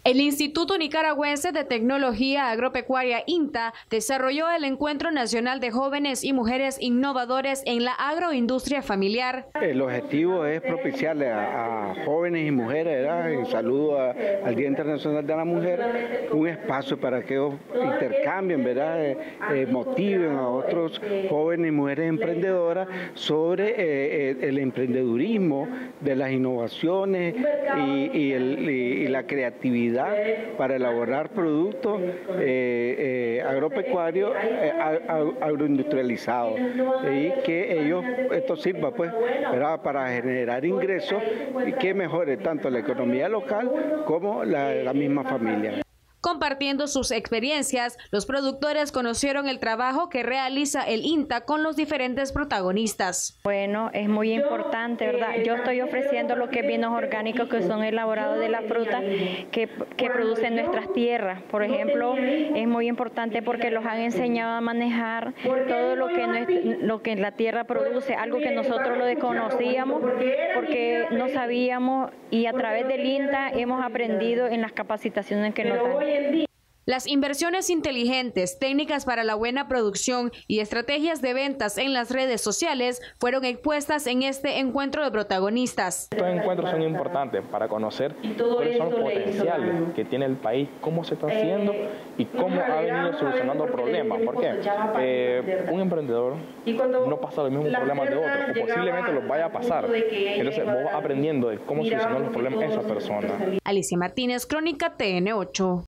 El Instituto Nicaragüense de Tecnología Agropecuaria INTA desarrolló el Encuentro Nacional de Jóvenes y Mujeres Innovadores en la Agroindustria Familiar. El objetivo es propiciarle a jóvenes y mujeres, ¿verdad?, en saludo al Día Internacional de la Mujer, un espacio para que ellos intercambien, ¿verdad?, motiven a otros jóvenes y mujeres emprendedoras sobre el emprendedurismo, de las innovaciones y la creatividad para elaborar productos agropecuarios agroindustrializados, y que esto sirva pues, ¿verdad?, para generar ingresos y que mejore tanto la economía local como la misma familia. Compartiendo sus experiencias, los productores conocieron el trabajo que realiza el INTA con los diferentes protagonistas. Bueno, es muy importante, ¿verdad? Yo estoy ofreciendo lo que es vinos orgánicos que son elaborados de la fruta que producen nuestras tierras. Por ejemplo, es muy importante porque los han enseñado a manejar todo lo que la tierra produce, algo que nosotros lo desconocíamos porque no sabíamos, y a través del INTA hemos aprendido en las capacitaciones que nos dan. Las inversiones inteligentes, técnicas para la buena producción y estrategias de ventas en las redes sociales fueron expuestas en este encuentro de protagonistas. Estos encuentros son importantes para conocer cuáles son los potenciales que tiene el país, cómo se está haciendo y cómo ha venido solucionando problemas. ¿Por qué? Un emprendedor no pasa los mismos problemas de otros, o posiblemente los vaya a pasar. Entonces vos vas aprendiendo de cómo solucionar los problemas de esa persona. Alicia Martínez, Crónica TN8.